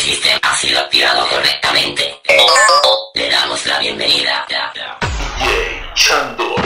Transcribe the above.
sistema ha sido activado correctamente. Le damos la bienvenida. DJ Chando.